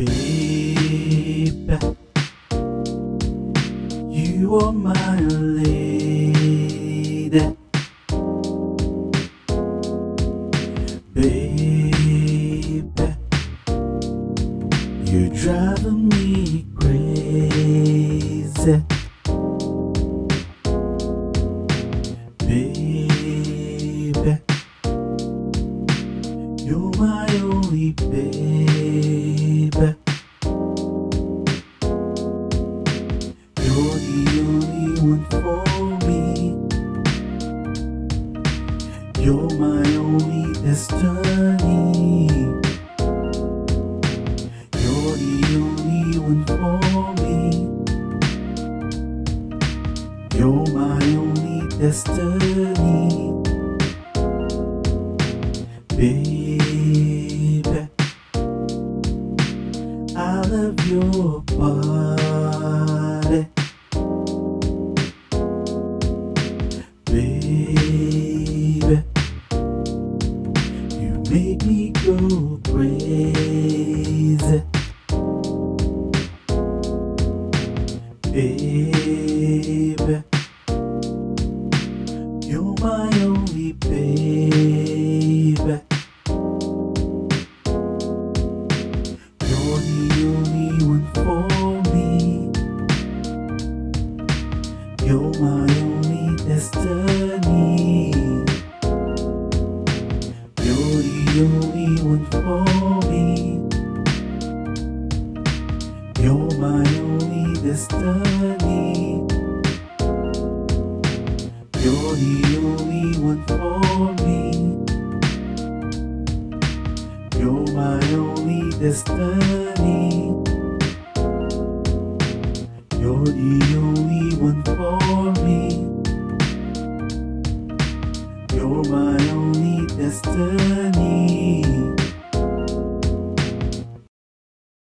Baby, you are my lady. Baby, you're driving me crazy. Baby, you're my only baby. You're the only one for me. You're my only destiny. You're the only one for me. You're my only destiny. Baby, I love your body. Baby, you make me go crazy. Baby, you're my only baby. You're the only one for me. You're my only destiny. You're the only one for me. You're my only destiny. You're the only one for me. You're my only destiny. You're the only one for me. You're my only destiny.